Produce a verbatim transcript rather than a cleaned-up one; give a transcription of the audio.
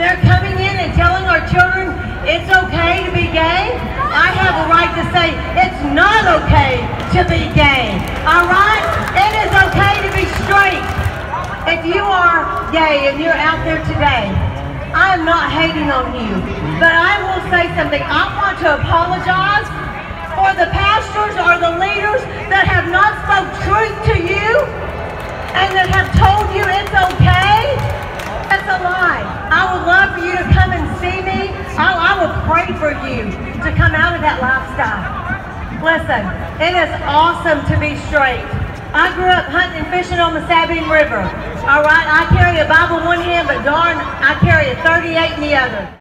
they're coming in and telling our children it's okay to be gay, I have a right to say it's not okay to be gay. All right? It is okay to be straight. If you are gay and you're out there today, I am not hating on you, but I will say something. I want to apologize for the pastors or the leaders that have not spoke truth to you and that have told you it's okay. That's a lie. I would love for you to come and see me. I, I will pray for you to come out of that lifestyle. Listen, it is awesome to be straight. I grew up hunting and fishing on the Sabine River. All right, I carry a Bible in one hand, but darn, I carry a thirty-eight in the other.